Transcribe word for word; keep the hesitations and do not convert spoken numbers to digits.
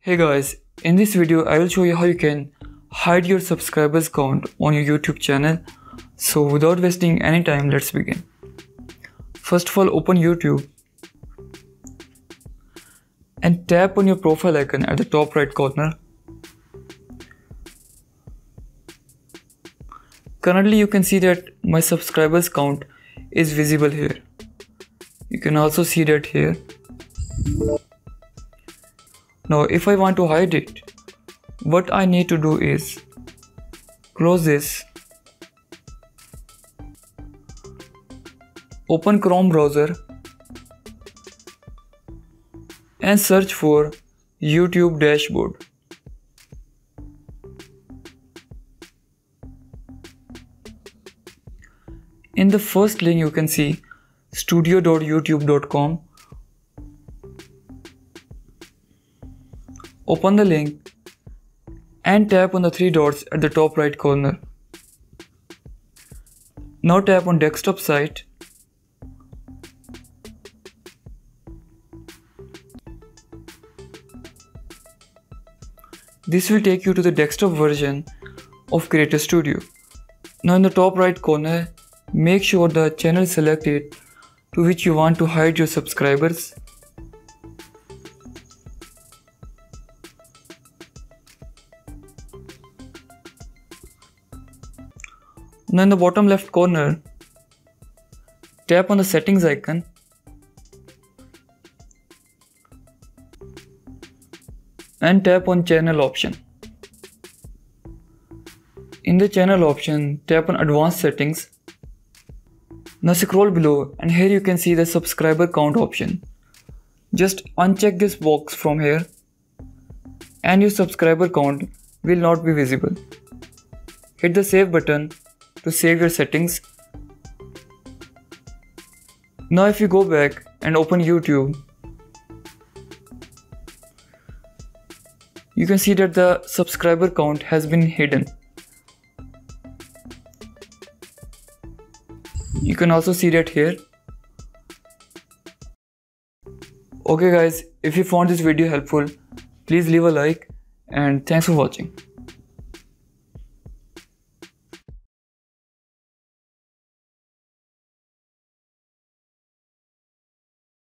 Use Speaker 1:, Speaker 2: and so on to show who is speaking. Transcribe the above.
Speaker 1: Hey guys, in this video I will show you how you can hide your subscribers count on your YouTube channel. So without wasting any time, let's begin. First of all, open YouTube and tap on your profile icon at the top right corner. Currently you can see that my subscribers count is visible here. You can also see that here. Now if I want to hide it, what I need to do is close this, open Chrome browser and search for YouTube dashboard. In the first link you can see studio dot youtube dot com. Open the link and tap on the three dots at the top right corner. Now tap on desktop site. This will take you to the desktop version of Creator Studio. Now in the top right corner, make sure the channel is selected to which you want to hide your subscribers. Now in the bottom left corner, tap on the settings icon and tap on channel option. In the channel option, tap on advanced settings. Now scroll below and here you can see the subscriber count option. Just uncheck this box from here and your subscriber count will not be visible. Hit the save button to save your settings. Now if you go back and open YouTube, you can see that the subscriber count has been hidden. You can also see that here. Okay guys, if you found this video helpful, please leave a like and thanks for watching.